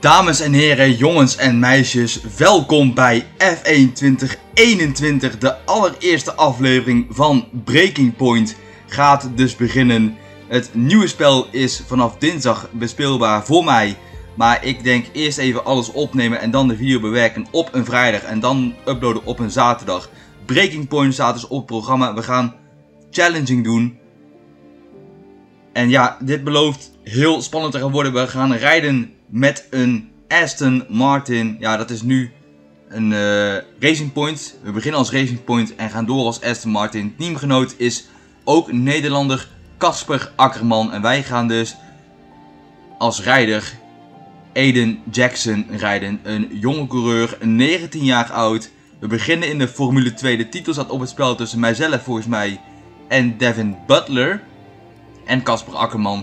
Dames en heren, jongens en meisjes, welkom bij F1 2021. De allereerste aflevering van Breaking Point gaat dus beginnen. Het nieuwe spel is vanaf dinsdag bespeelbaar voor mij. Maar ik denk eerst even alles opnemen en dan de video bewerken op een vrijdag en dan uploaden op een zaterdag. Breaking Point staat dus op het programma. We gaan challenging doen. En ja, dit belooft heel spannend te gaan worden. We gaan rijden met een Aston Martin. Ja, dat is nu een Racing Point. We beginnen als Racing Point en gaan door als Aston Martin. Teamgenoot is ook Nederlander Casper Akkerman. En wij gaan dus als rijder Aiden Jackson rijden. Een jonge coureur, 19 jaar oud. We beginnen in de Formule 2. De titel staat op het spel tussen mijzelf volgens mij en Devin Butler. En Casper Akkerman.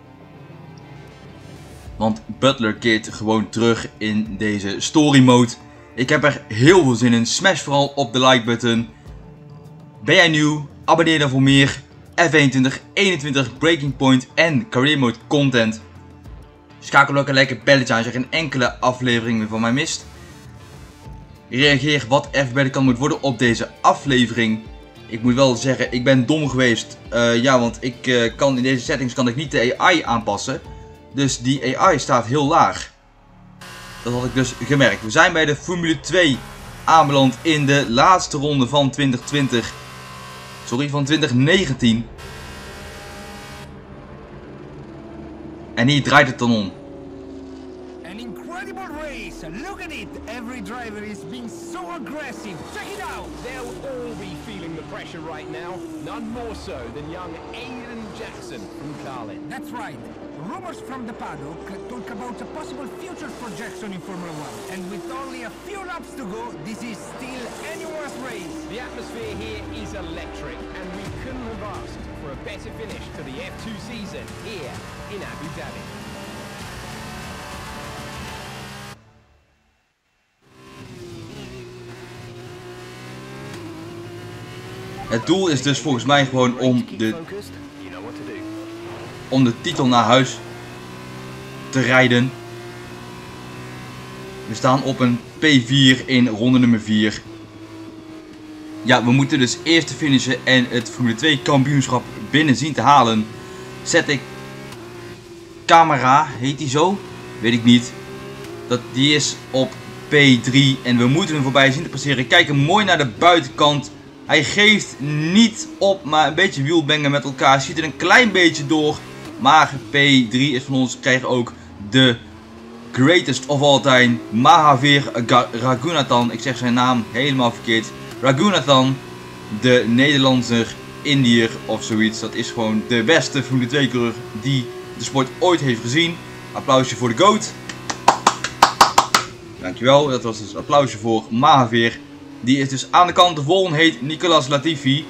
Want Butler keert gewoon terug in deze story mode. Ik heb er heel veel zin in. Smash vooral op de like button. Ben jij nieuw? Abonneer dan voor meer F1 2021 Breaking Point en Career Mode content. Schakel ook een lekker belletje aan als je geen enkele aflevering meer van mij mist. Reageer wat er verbeterd kan moet worden op deze aflevering. Ik moet wel zeggen, ik ben dom geweest. Ja, want ik kan in deze settings kan ik niet de AI aanpassen. Dus die AI staat heel laag. Dat had ik dus gemerkt. We zijn bij de Formule 2 aanbeland in de laatste ronde van 2020. Sorry, van 2019. En hier draait het dan om. An incredible race. Look at it. Every driver is being so aggressive. Check it out. They'll all be feeling the pressure right now. None more so than young Aiden Jackson from Carlin. That's right. Rumors from the paddock talk about a possible future for Jackson in Formula 1. And with only a few laps to go, this is still anyone's race. The atmosphere here is electric, and we couldn't have asked for a better finish to the F2 season here in Abu Dhabi. Het doel is dus volgens mij gewoon om de titel naar huis te rijden. We staan op een P4 in ronde nummer 4. Ja, we moeten dus eerst finishen en het Formule 2 kampioenschap binnen zien te halen. Zet ik camera, heet die zo? Weet ik niet. Die is op P3 en we moeten hem voorbij zien te passeren. Kijken mooi naar de buitenkant. Hij geeft niet op, maar een beetje wielbengen met elkaar. Ziet er een klein beetje door. Maar P3 is van ons. We krijgen ook de greatest of all time. Mahavir Raghunathan. Ik zeg zijn naam helemaal verkeerd. Raghunathan. De Nederlandse Indiër of zoiets. Dat is gewoon de beste Formule 2 coureur die de sport ooit heeft gezien. Applausje voor de GOAT. Dankjewel. Dat was dus een applausje voor Mahavir. Die is dus aan de kant. De volgende heet Nicolas Latifi.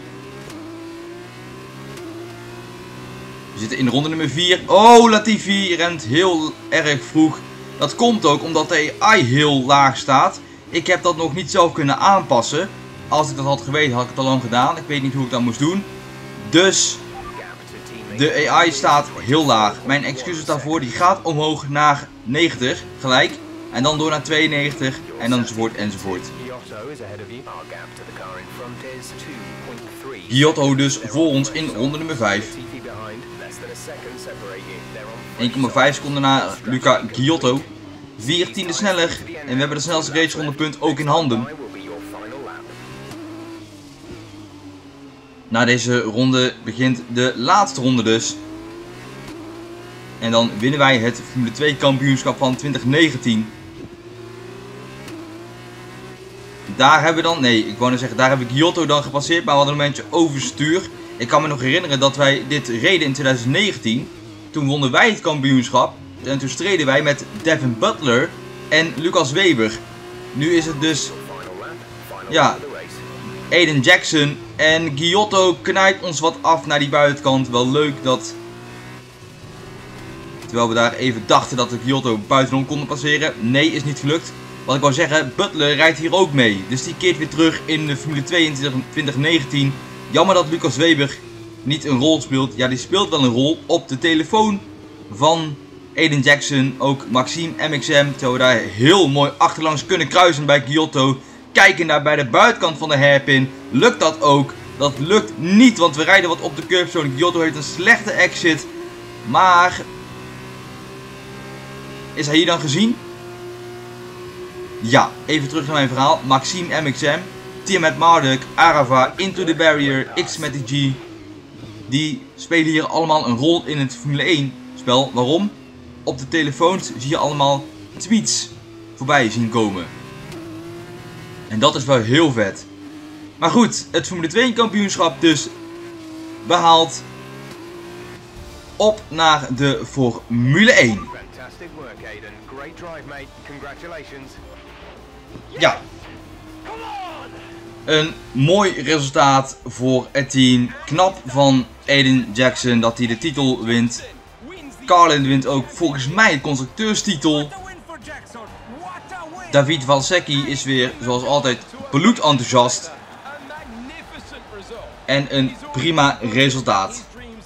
We zitten in ronde nummer 4. Oh, Latifi rent heel erg vroeg. Dat komt ook omdat de AI heel laag staat. Ik heb dat nog niet zelf kunnen aanpassen. Als ik dat had geweten had ik het al lang gedaan. Ik weet niet hoe ik dat moest doen. Dus de AI staat heel laag. Mijn excuses daarvoor. Die gaat omhoog naar 90 gelijk. En dan door naar 92 en dan enzovoort enzovoort. Giotto dus voor ons in ronde nummer 5. 1,5 seconden na Luca Giotto. 14e sneller. En we hebben de snelste racerondepunt ook in handen. Na deze ronde begint de laatste ronde dus. En dan winnen wij het Formule 2 kampioenschap van 2019. Daar hebben we dan, nee, ik wou net zeggen, daar hebben we Giotto dan gepasseerd, maar we hadden een momentje overstuur. Ik kan me nog herinneren dat wij dit reden in 2019. Toen wonnen wij het kampioenschap. En toen streden wij met Devin Butler en Lucas Weber. Nu is het dus, ja, Aiden Jackson en Giotto knijpt ons wat af naar die buitenkant. Wel leuk dat, terwijl we daar even dachten dat de Giotto buitenom konden passeren. Nee, is niet gelukt. Wat ik wou zeggen, Butler rijdt hier ook mee. Dus die keert weer terug in de Formule 2 in 2019. Jammer dat Lucas Weber niet een rol speelt. Ja, die speelt wel een rol op de telefoon van Aiden Jackson, ook Maxime MXM, terwijl we daar heel mooi achterlangs kunnen kruisen bij Giotto. Kijken naar bij de buitenkant van de hairpin. Lukt dat ook? Dat lukt niet, want we rijden wat op de curbstone. Giotto heeft een slechte exit. Maar... is hij hier dan gezien? Ja, even terug naar mijn verhaal. Maxime MXM, Tiamat Marduk, Arava, Into the Barrier, X met de G. Die spelen hier allemaal een rol in het Formule 1 spel. Waarom? Op de telefoons zie je allemaal tweets voorbij zien komen. En dat is wel heel vet. Maar goed, het Formule 2 kampioenschap dus behaald. Op naar de Formule 1. Fantastic work, Aiden. Great drive, mate. Congratulations. Ja. Een mooi resultaat voor het team. Knap van Aiden Jackson dat hij de titel wint. Carlin wint ook volgens mij de constructeurstitel. David Valsecchi is weer zoals altijd bloedenthousiast. En een prima resultaat.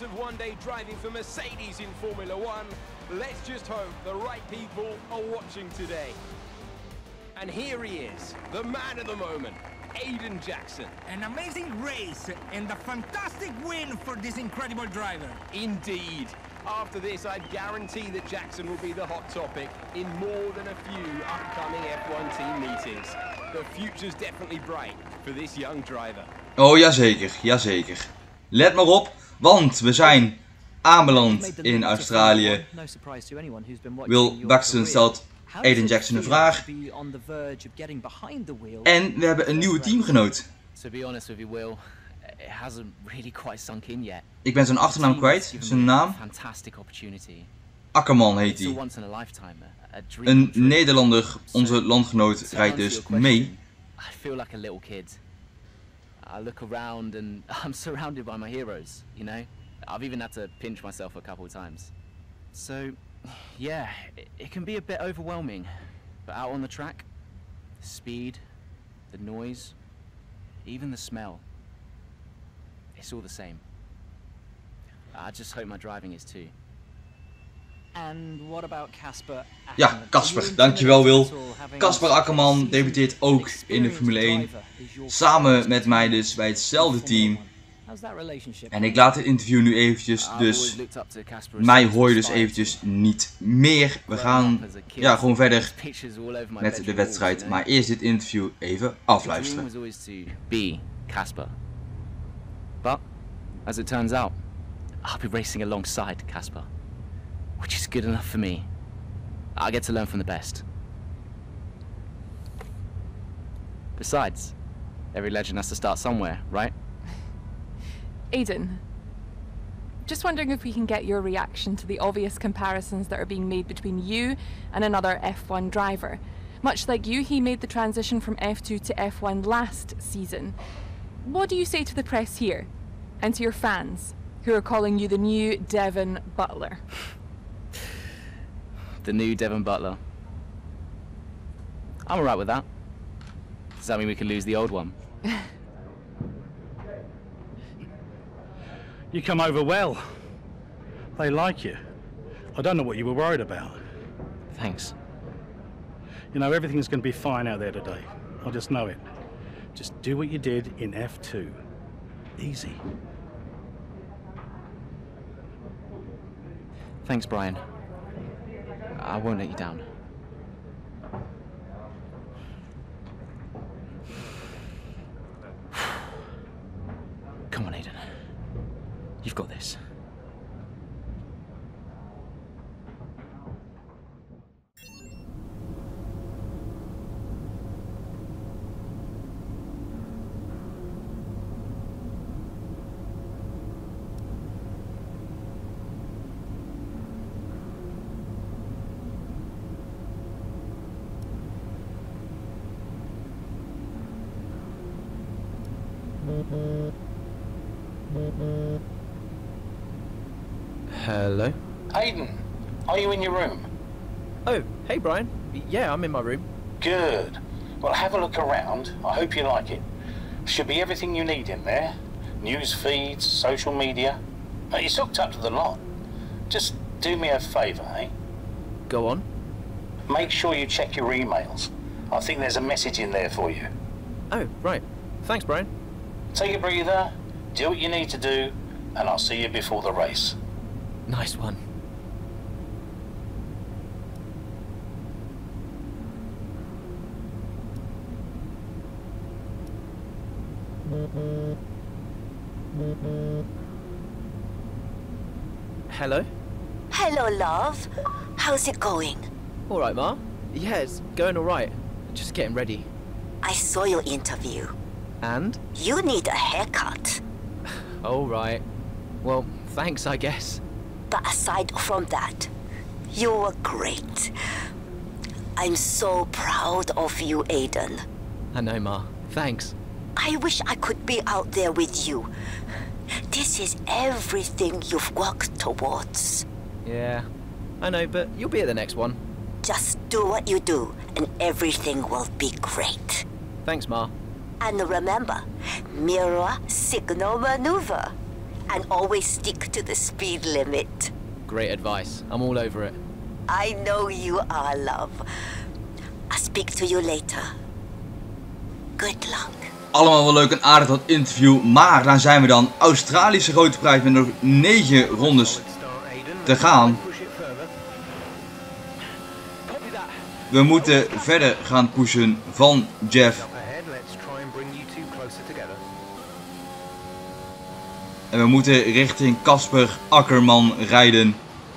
And here he is, the man of the moment, Aiden Jackson. An amazing race and a fantastic win for this incredible driver. Indeed. After this, I guarantee that Jackson will be the hot topic in more than a few upcoming F1 team meetings. The future's definitely bright for this young driver. Oh, jazeker, jazeker. Let maar op, want we zijn aanbeland in Australië. Will Buxton stelt Aiden Jackson een vraag. En we hebben een nieuwe teamgenoot. Ik ben zijn achternaam kwijt, zijn naam. Akkerman heet hij. Een Nederlander, onze landgenoot, rijdt dus mee. I look around and I'm surrounded by my heroes, you know? I've even had to pinch myself a couple of times. So, yeah, it can be a bit overwhelming. But out on the track, the speed, the noise, even the smell, it's all the same. I just hope my driving is too. And what about Casper? Ja, Casper, dankjewel Wil. Casper Akkerman debuteert ook in de Formule 1. Samen met mij dus bij hetzelfde team. En ik laat het interview nu eventjes, dus mij hoor je dus eventjes niet meer. We gaan ja, gewoon verder met de wedstrijd. Maar eerst dit interview even afluisteren. But, as it turns out, I'll be racing alongside Casper. Which is good enough for me. I get to learn from the best. Besides, every legend has to start somewhere, right? Aiden, just wondering if we can get your reaction to the obvious comparisons that are being made between you and another F1 driver. Much like you, he made the transition from F2 to F1 last season. What do you say to the press here? And to your fans, who are calling you the new Devon Butler? The new Devon Butler. I'm alright with that. Does that mean we can lose the old one? You come over well. They like you. I don't know what you were worried about. Thanks. You know, everything's going to be fine out there today. I just know it. Just do what you did in F2. Easy. Thanks, Brian. I won't let you down. Come on, Aiden. You've got this. Hello? Aiden, are you in your room? Oh, hey Brian. Yeah, I'm in my room. Good. Well, have a look around. I hope you like it. Should be everything you need in there. News feeds, social media. It's hooked up to the lot. Just do me a favour, eh? Go on. Make sure you check your emails. I think there's a message in there for you. Oh, right. Thanks, Brian. Take a breather, do what you need to do, and I'll see you before the race. Nice one. Hello? Hello, love. How's it going? All right, Ma. Yeah, it's going all right. Just getting ready. I saw your interview. And? You need a haircut. All right. Well, thanks, I guess. But aside from that, you were great. I'm so proud of you, Aiden. I know, Ma. Thanks. I wish I could be out there with you. This is everything you've worked towards. Yeah, I know, but you'll be at the next one. Just do what you do, and everything will be great. Thanks, Ma. And remember, mirror signal maneuver. And always stick to the speed limit. Great advice. I'm all over it. I know you are, love. I'll speak to you later. Good luck. Allemaal wel leuk en aardig dat interview, maar daar zijn we dan. Australische grote prijs met nog 9 rondes te gaan. We moeten verder gaan pushen van Jeff. En we moeten richting Casper Akkerman rijden.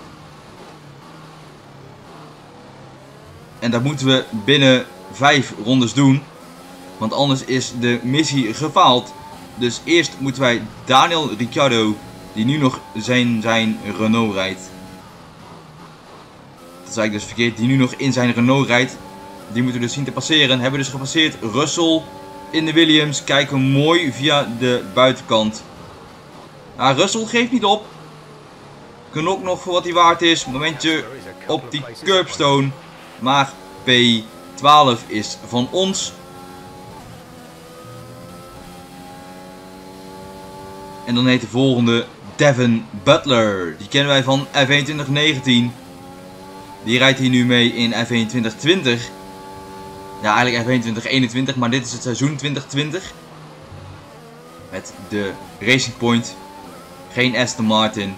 En dat moeten we binnen 5 rondes doen. Want anders is de missie gefaald. Dus eerst moeten wij Daniel Ricciardo, die nu nog zijn Renault rijdt. Dat zei ik dus verkeerd. Die nu nog in zijn Renault rijdt. Die moeten we dus zien te passeren. Hebben we dus gepasseerd. Russell in de Williams. Kijken mooi via de buitenkant. Russell geeft niet op. Knok nog voor wat hij waard is. Momentje op die curbstone. Maar P12 is van ons. En dan heet de volgende Devin Butler. Die kennen wij van F1 2019. Die rijdt hier nu mee in F1 2020. Ja, eigenlijk F1 2021, maar dit is het seizoen 2020. Met de Racing Point. Geen Aston Martin.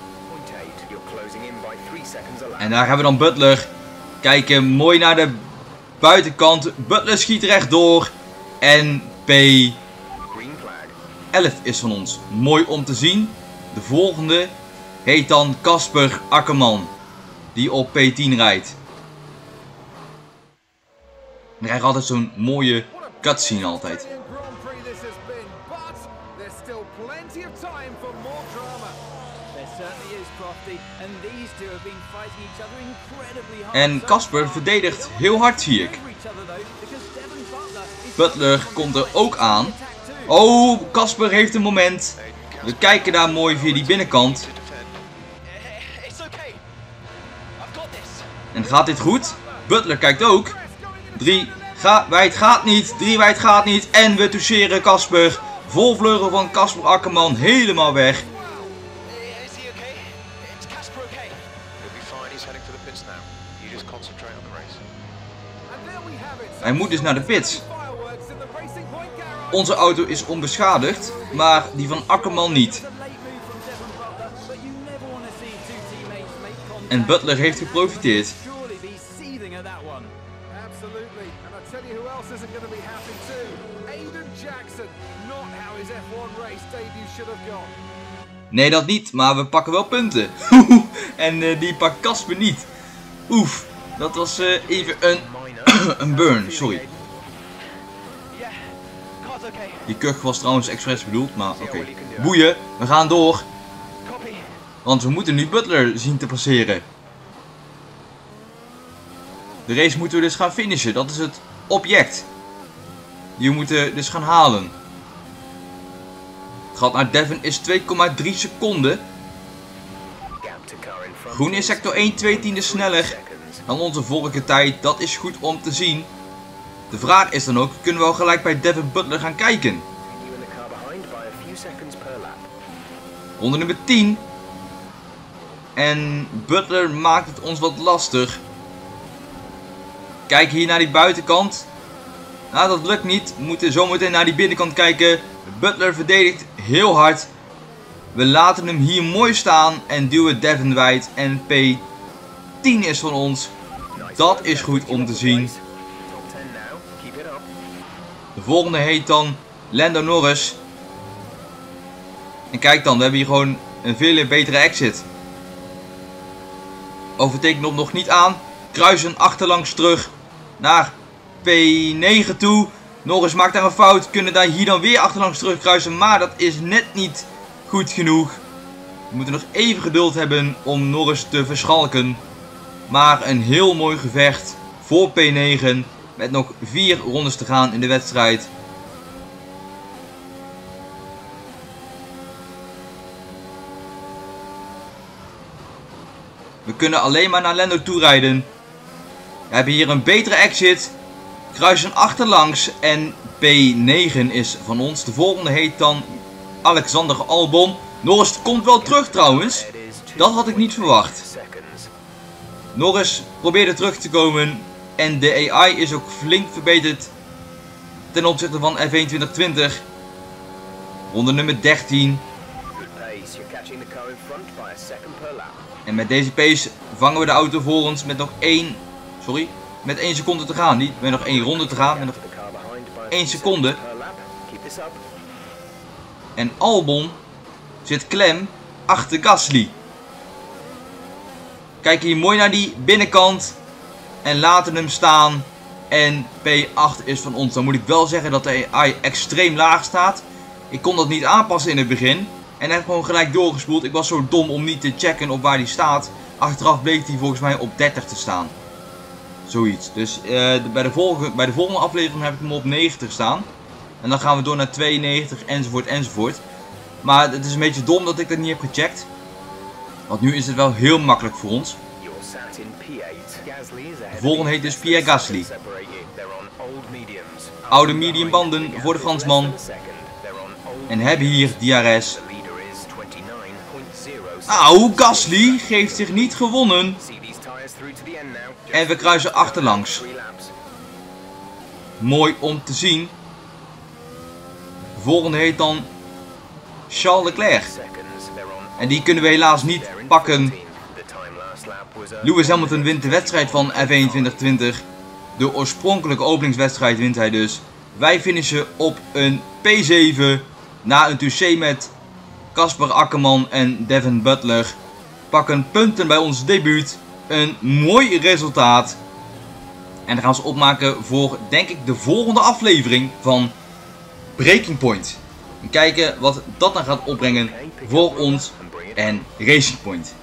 En daar hebben we dan Butler. Kijken mooi naar de buitenkant. Butler schiet rechtdoor. En P11 is van ons. Mooi om te zien. De volgende heet dan Casper Akkerman. Die op P10 rijdt. En krijgt altijd zo'n mooie cutscene altijd. En Casper verdedigt heel hard, zie ik. Butler komt er ook aan. Oh, Casper heeft een moment. We kijken daar mooi via die binnenkant. En gaat dit goed? Butler kijkt ook. 3 wijd gaat niet. 3 wijd gaat niet. En we toucheren Casper. Volvleugel van Casper Akkerman helemaal weg. Hij moet dus naar de pits. Onze auto is onbeschadigd, maar die van Akkerman niet. En Butler heeft geprofiteerd. Nee, dat niet, maar we pakken wel punten. En die pakt Casper niet. Oef, dat was even een burn, sorry. Die kuch was trouwens expres bedoeld, maar oké. Boeien, we gaan door. Want we moeten nu Butler zien te passeren. De race moeten we dus gaan finishen, dat is het object. Die we moeten dus gaan halen. Het gat naar Devin is 2,3 seconden. Groen is sector 1 2/10 sneller dan onze vorige tijd, dat is goed om te zien. De vraag is dan ook, kunnen we al gelijk bij Devin Butler gaan kijken? Ronde nummer 10. En Butler maakt het ons wat lastig. Kijk hier naar die buitenkant. Nou, dat lukt niet. We moeten zometeen naar die binnenkant kijken. Butler verdedigt heel hard. We laten hem hier mooi staan en duwen Devin wijd. En P10 is van ons. Dat is goed om te zien. De volgende heet dan Lando Norris. En kijk dan, we hebben hier gewoon een veel betere exit. Overteken op nog niet aan. Kruisen achterlangs terug naar P9 toe. Norris maakt daar een fout. Kunnen daar hier dan weer achterlangs terug kruisen. Maar dat is net niet goed genoeg. We moeten nog even geduld hebben om Norris te verschalken. Maar een heel mooi gevecht voor P9. Met nog 4 rondes te gaan in de wedstrijd. We kunnen alleen maar naar Lando toe rijden. We hebben hier een betere exit. Kruisen achterlangs en P9 is van ons. De volgende heet dan Alexander Albon. Norris komt wel terug trouwens. Dat had ik niet verwacht. Norris probeerde terug te komen. En de AI is ook flink verbeterd ten opzichte van F1 2020. Ronde nummer 13. En met deze pace vangen we de auto voor ons met nog 1 seconde te gaan. Niet met nog 1 ronde te gaan, met nog 1 seconde. En Albon zit klem achter Gasly. Kijk hier mooi naar die binnenkant. En laten hem staan. En P8 is van ons. Dan moet ik wel zeggen dat de AI extreem laag staat. Ik kon dat niet aanpassen in het begin. En heb gewoon gelijk doorgespoeld. Ik was zo dom om niet te checken op waar die staat. Achteraf bleek hij volgens mij op 30 te staan. Zoiets. Dus bij de volgende aflevering heb ik hem op 90 staan. En dan gaan we door naar 92 enzovoort enzovoort. Maar het is een beetje dom dat ik dat niet heb gecheckt. Want nu is het wel heel makkelijk voor ons. De volgende heet dus Pierre Gasly. Oude medium banden voor de Fransman. En hebben hier DRS. Nou, Gasly geeft zich niet gewonnen. En we kruisen achterlangs. Mooi om te zien. De volgende heet dan Charles Leclerc. En die kunnen we helaas niet pakken. Lewis Hamilton wint de wedstrijd van F1 2020. De oorspronkelijke openingswedstrijd wint hij dus. Wij finishen op een P7. Na een touché met Kasper Akkerman en Devin Butler. Pakken punten bij ons debuut. Een mooi resultaat. En dan gaan we opmaken voor, denk ik, de volgende aflevering van Breaking Point. En kijken wat dat dan gaat opbrengen voor ons en Racing Point.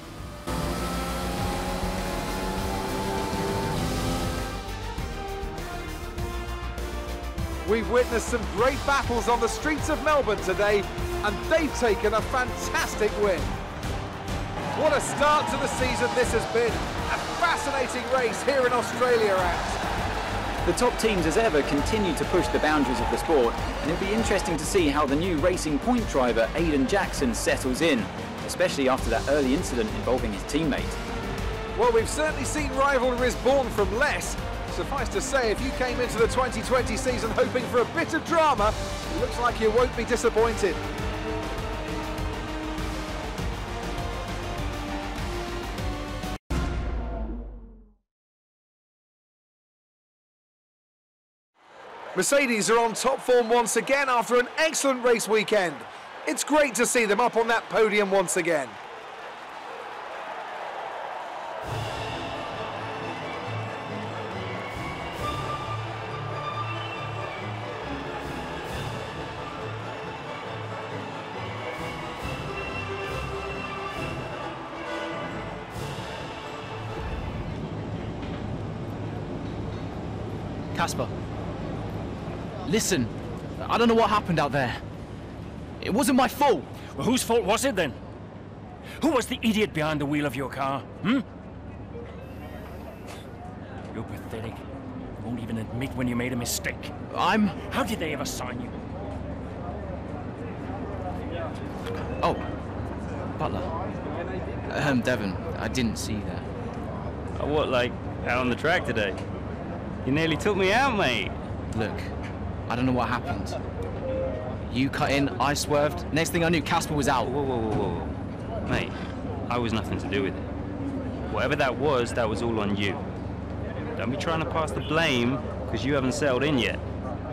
We've witnessed some great battles on the streets of Melbourne today, and they've taken a fantastic win. What a start to the season this has been. A fascinating race here in Australia, Ant. The top teams as ever continue to push the boundaries of the sport, and it'll be interesting to see how the new Racing Point driver Aiden Jackson settles in, especially after that early incident involving his teammate. Well, we've certainly seen rivalries born from less. Suffice to say, if you came into the 2020 season hoping for a bit of drama, it looks like you won't be disappointed. Mercedes are on top form once again after an excellent race weekend. It's great to see them up on that podium once again. Casper, listen, I don't know what happened out there. It wasn't my fault. Well, whose fault was it then? Who was the idiot behind the wheel of your car, You're pathetic. You won't even admit when you made a mistake. How did they ever sign you? Oh, Butler. Devin, I didn't see that. What, like, out on the track today? You nearly took me out, mate. Look, I don't know what happened. You cut in, I swerved. Next thing I knew, Casper was out. Whoa. Mate, I was nothing to do with it. Whatever that was all on you. Don't be trying to pass the blame, because you haven't settled in yet.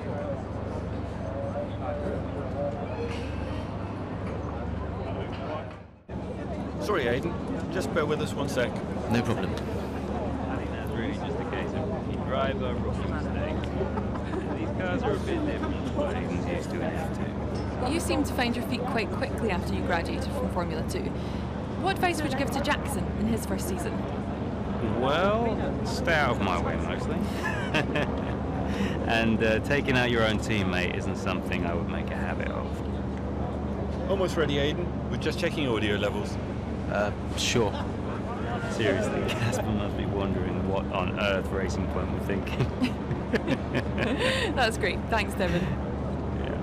Sorry, Aiden. Just bear with us one sec. No problem. I think that's really just a case of rookie driver, rookie mistakes. These cars are a bit different to what Aiden's used to in F2. You seem to find your feet quite quickly after you graduated from Formula 2. What advice would you give to Jackson in his first season? Well, stay out of my way mostly. And taking out your own teammate isn't something I would make a habit of. Almost ready, Aiden. We're just checking audio levels. Sure. Seriously, Casper must be wondering what on earth Racing Point were thinking. That's great. Thanks, Devin. Yeah.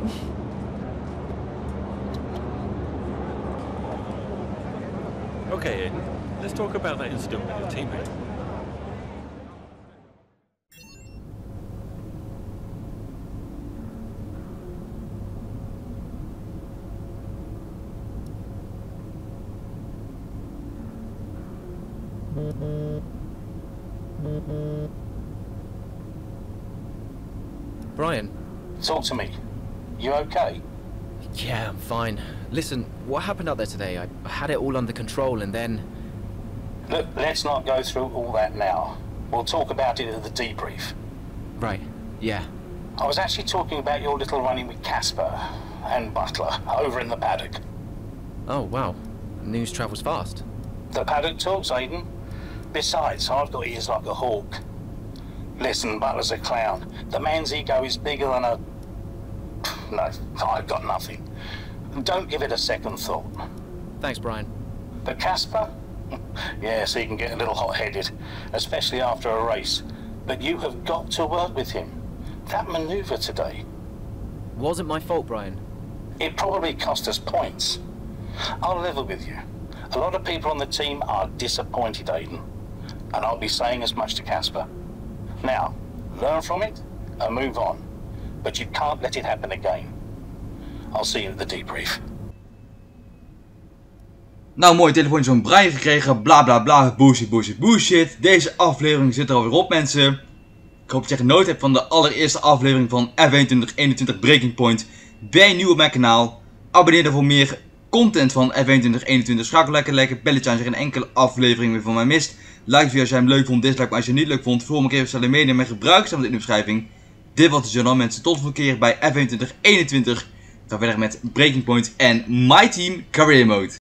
Okay, Aiden. Let's talk about that incident with your teammate. Brian? Talk to me. You okay? Yeah, I'm fine. Listen, what happened out there today? I had it all under control and then... Look, let's not go through all that now. We'll talk about it at the debrief. Right, yeah. I was actually talking about your little running with Casper and Butler over in the paddock. Oh, wow. News travels fast. The paddock talks, Aiden. Besides, I've got ears like a hawk. Listen, Butler's a clown. The man's ego is bigger than a... No, I've got nothing. Don't give it a second thought. Thanks, Brian. But Casper? Yes, he can get a little hot-headed, especially after a race. But you have got to work with him. That manoeuvre today... Wasn't my fault, Brian. It probably cost us points. I'll level with you. A lot of people on the team are disappointed, Aiden. And I'll be saying as much to Casper. Now, learn from it and move on. But you can't let it happen again. I'll see you at the debrief. Nou, mooi telefoontje van Brian gekregen. Bla bla bla. Bullshit. Deze aflevering zit er alweer op, mensen. Ik hoop dat je genoten hebt van de allereerste aflevering van F1 2021 Breaking Point. Ben je nieuw op mijn kanaal? Abonneer dan voor meer content van F1 2021. Schakel lekker belletje aan als je geen enkele aflevering meer van mij mist. Like video als jij hem leuk vond, dislike maar als je hem niet leuk vond. Volg me even sociale media en gebruik ze in de beschrijving. Dit was het journaal, mensen. Tot de volgende keer bij F1 2021. We gaan verder met Breaking Point en My Team Career Mode.